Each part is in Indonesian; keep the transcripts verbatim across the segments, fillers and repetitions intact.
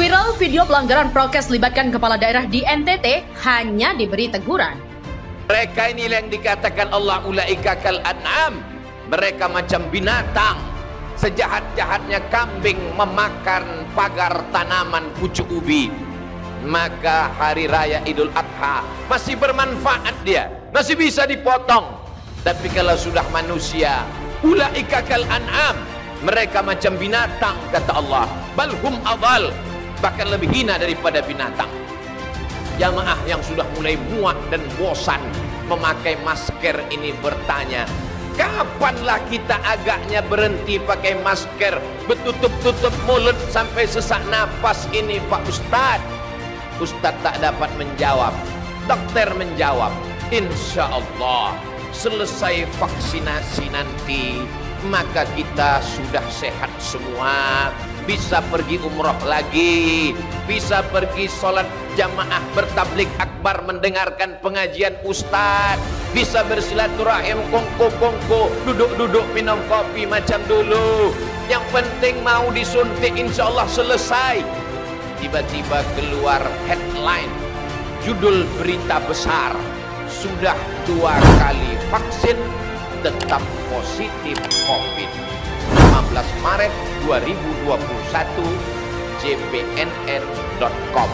Viral video pelanggaran prokes libatkan kepala daerah di N T T hanya diberi teguran. Mereka ini yang dikatakan Allah ulaika kal an'am. Mereka macam binatang. Sejahat-jahatnya kambing memakan pagar tanaman pucuk ubi. Maka hari raya Idul Adha masih bermanfaat dia, masih bisa dipotong. Tapi kalau sudah manusia, ulaika kal an'am, mereka macam binatang kata Allah. Balhum adhal, bahkan lebih hina daripada binatang. Jamaah yang sudah mulai muak dan bosan memakai masker ini bertanya, kapanlah kita agaknya berhenti pakai masker, bertutup-tutup mulut sampai sesak napas ini Pak Ustadz? Ustadz tak dapat menjawab. Dokter menjawab, insya Allah selesai vaksinasi nanti maka kita sudah sehat semua, bisa pergi umroh lagi, bisa pergi sholat jamaah bertablik akbar mendengarkan pengajian ustadz, bisa bersilaturahim kongko-kongko, duduk-duduk minum kopi macam dulu. Yang penting mau disuntik insya Allah selesai. Tiba-tiba keluar headline, judul berita besar, sudah dua kali vaksin tetap positif COVID. lima belas Maret dua ribu dua puluh satu, j p n n dot com.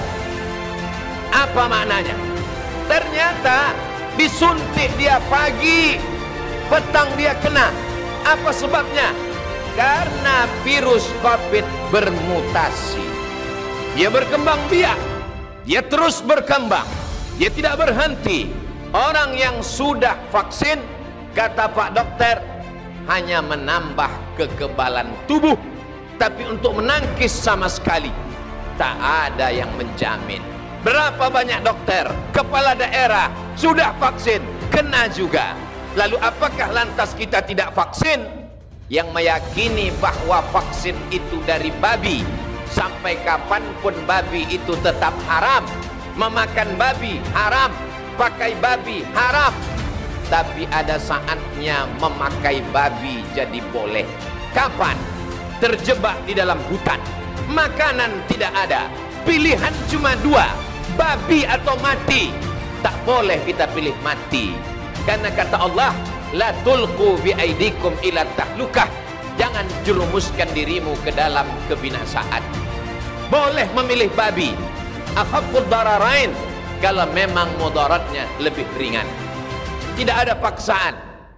Apa maknanya? Ternyata disuntik dia pagi, petang dia kena. Apa sebabnya? Karena virus COVID bermutasi. Dia berkembang biak, dia terus berkembang, dia tidak berhenti. Orang yang sudah vaksin, kata Pak Dokter, hanya menambah kekebalan tubuh, tapi untuk menangkis sama sekali tak ada yang menjamin. Berapa banyak dokter, kepala daerah sudah vaksin, kena juga. Lalu apakah lantas kita tidak vaksin? Yang meyakini bahwa vaksin itu dari babi, sampai kapanpun babi itu tetap haram. Memakan babi haram, pakai babi haram. Tapi ada saatnya memakai babi jadi boleh. Kapan? Terjebak di dalam hutan, makanan tidak ada, pilihan cuma dua, babi atau mati. Tak boleh kita pilih mati, karena kata Allah, la tulqu bi aidikum ila tahlukah, jangan jerumuskan dirimu ke dalam kebinasaan. Boleh memilih babi, akhafud dararain, kalau memang mudaratnya lebih ringan. Tidak ada paksaan.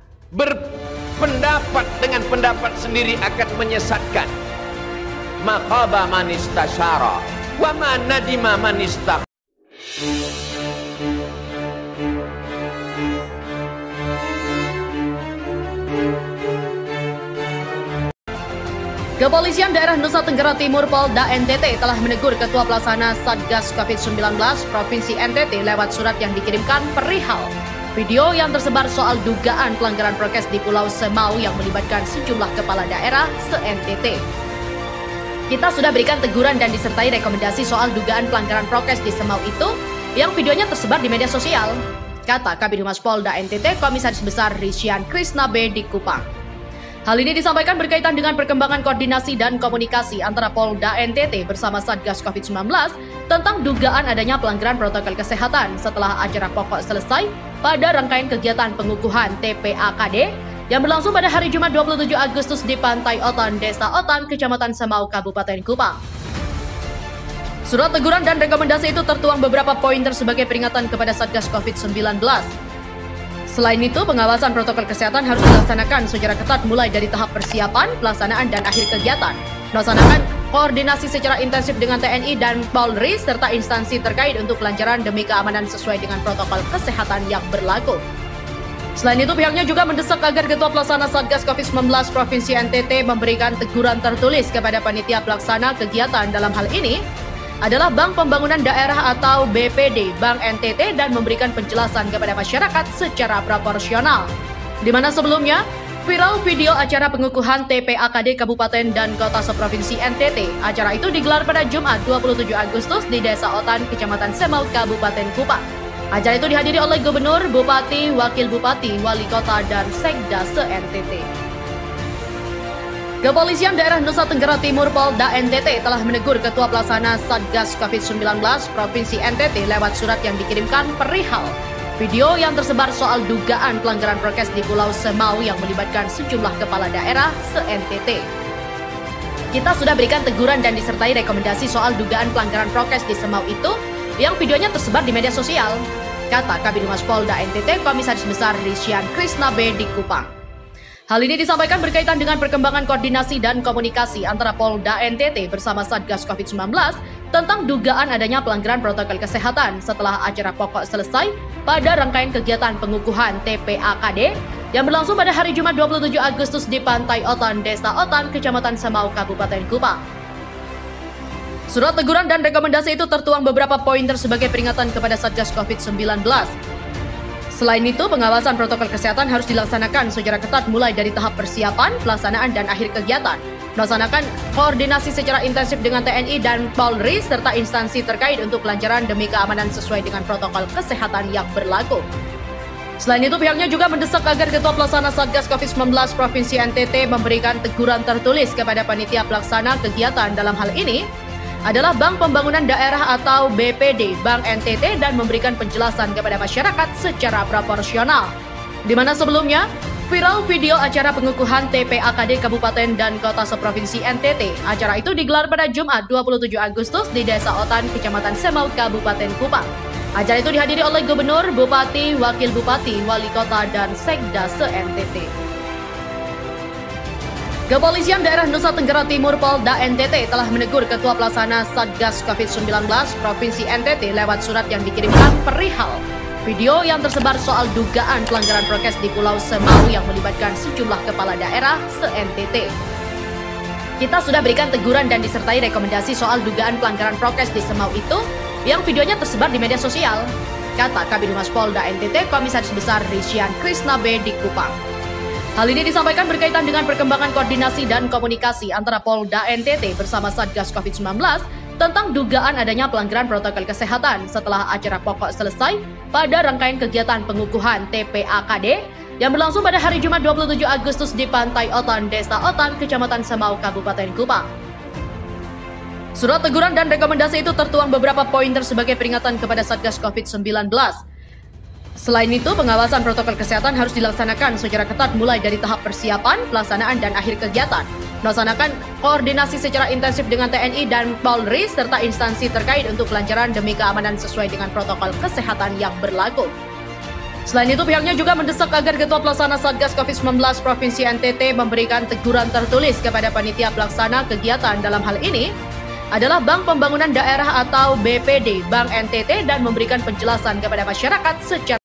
Berpendapat dengan pendapat sendiri akan menyesatkan. Maqaba man istasyara wa ma nadima man istaq. Kepolisian Daerah Nusa Tenggara Timur Polda N T T telah menegur Ketua Pelaksana Satgas COVID sembilan belas Provinsi N T T lewat surat yang dikirimkan perihal video yang tersebar soal dugaan pelanggaran prokes di Pulau Semau yang melibatkan sejumlah kepala daerah se-N T T. Kita sudah berikan teguran dan disertai rekomendasi soal dugaan pelanggaran prokes di Semau itu yang videonya tersebar di media sosial, kata Kabid Humas Polda N T T Komisaris Besar Rishian Krishna B. di Kupang. Hal ini disampaikan berkaitan dengan perkembangan koordinasi dan komunikasi antara Polda N T T bersama Satgas COVID sembilan belas tentang dugaan adanya pelanggaran protokol kesehatan setelah acara pokok selesai pada rangkaian kegiatan pengukuhan T P A K D yang berlangsung pada hari Jumat dua puluh tujuh Agustus di Pantai Otan, Desa Otan, Kecamatan Semau, Kabupaten Kupang. Surat teguran dan rekomendasi itu tertuang beberapa poin sebagai peringatan kepada Satgas COVID sembilan belas. Selain itu, pengawasan protokol kesehatan harus dilaksanakan secara ketat mulai dari tahap persiapan, pelaksanaan, dan akhir kegiatan. Melaksanakan koordinasi secara intensif dengan T N I dan Polri serta instansi terkait untuk kelancaran demi keamanan sesuai dengan protokol kesehatan yang berlaku. Selain itu, pihaknya juga mendesak agar Ketua Pelaksana Satgas COVID sembilan belas Provinsi N T T memberikan teguran tertulis kepada panitia pelaksana kegiatan dalam hal ini adalah Bank Pembangunan Daerah atau B P D Bank N T T dan memberikan penjelasan kepada masyarakat secara proporsional. Di mana sebelumnya, viral video acara pengukuhan T P A K D Kabupaten dan Kota Seprovinsi N T T. Acara itu digelar pada Jumat dua puluh tujuh Agustus di Desa Otan, Kecamatan Semau, Kabupaten Kupang. Acara itu dihadiri oleh Gubernur, Bupati, Wakil Bupati, Wali Kota, dan Sekda se-N T T. Kepolisian Daerah Nusa Tenggara Timur Polda N T T telah menegur Ketua Pelaksana Satgas covid sembilan belas Provinsi N T T lewat surat yang dikirimkan perihal video yang tersebar soal dugaan pelanggaran prokes di Pulau Semau yang melibatkan sejumlah kepala daerah se-N T T. Kita sudah berikan teguran dan disertai rekomendasi soal dugaan pelanggaran prokes di Semau itu yang videonya tersebar di media sosial, kata Kabid Humas Polda N T T Komisaris Besar Rishian Krishna B. di Kupang. Hal ini disampaikan berkaitan dengan perkembangan koordinasi dan komunikasi antara Polda N T T bersama Satgas covid sembilan belas tentang dugaan adanya pelanggaran protokol kesehatan setelah acara pokok selesai pada rangkaian kegiatan pengukuhan T P A K D yang berlangsung pada hari Jumat dua puluh tujuh Agustus di Pantai Otan, Desa Otan, Kecamatan Semau, Kabupaten Kupang. Surat teguran dan rekomendasi itu tertuang beberapa pointer sebagai peringatan kepada Satgas covid sembilan belas. Selain itu, pengawasan protokol kesehatan harus dilaksanakan secara ketat mulai dari tahap persiapan, pelaksanaan, dan akhir kegiatan. Melaksanakan koordinasi secara intensif dengan T N I dan Polri serta instansi terkait untuk kelancaran demi keamanan sesuai dengan protokol kesehatan yang berlaku. Selain itu, pihaknya juga mendesak agar Ketua Pelaksana Satgas covid sembilan belas Provinsi N T T memberikan teguran tertulis kepada panitia pelaksana kegiatan dalam hal ini adalah Bank Pembangunan Daerah atau B P D Bank N T T dan memberikan penjelasan kepada masyarakat secara proporsional. Di mana sebelumnya, viral video acara pengukuhan T P A K D Kabupaten dan Kota Seprovinsi N T T. Acara itu digelar pada Jumat dua puluh tujuh Agustus di Desa Otan, Kecamatan Semau, Kabupaten Kupang. Acara itu dihadiri oleh Gubernur, Bupati, Wakil Bupati, Wali Kota, dan Sekda se-N T T. Kepolisian Daerah Nusa Tenggara Timur Polda N T T telah menegur Ketua Pelaksana Satgas covid sembilan belas Provinsi N T T lewat surat yang dikirimkan perihal video yang tersebar soal dugaan pelanggaran prokes di Pulau Semau yang melibatkan sejumlah kepala daerah se-N T T. Kita sudah berikan teguran dan disertai rekomendasi soal dugaan pelanggaran prokes di Semau itu yang videonya tersebar di media sosial, kata Kabid Humas Polda N T T Komisaris Besar Rishian Krishna B. di Kupang. Hal ini disampaikan berkaitan dengan perkembangan koordinasi dan komunikasi antara Polda N T T bersama Satgas covid sembilan belas tentang dugaan adanya pelanggaran protokol kesehatan setelah acara pokok selesai pada rangkaian kegiatan pengukuhan T P A K D yang berlangsung pada hari Jumat dua puluh tujuh Agustus di Pantai Otan, Desa Otan, Kecamatan Semau, Kabupaten Kupang. Surat teguran dan rekomendasi itu tertuang beberapa pointer sebagai peringatan kepada Satgas covid sembilan belas. Selain itu, pengawasan protokol kesehatan harus dilaksanakan secara ketat mulai dari tahap persiapan, pelaksanaan, dan akhir kegiatan. Melaksanakan koordinasi secara intensif dengan T N I dan Polri serta instansi terkait untuk kelancaran demi keamanan sesuai dengan protokol kesehatan yang berlaku. Selain itu, pihaknya juga mendesak agar Ketua Pelaksana Satgas covid sembilan belas Provinsi N T T memberikan teguran tertulis kepada panitia pelaksana kegiatan dalam hal ini adalah Bank Pembangunan Daerah atau B P D Bank N T T dan memberikan penjelasan kepada masyarakat secara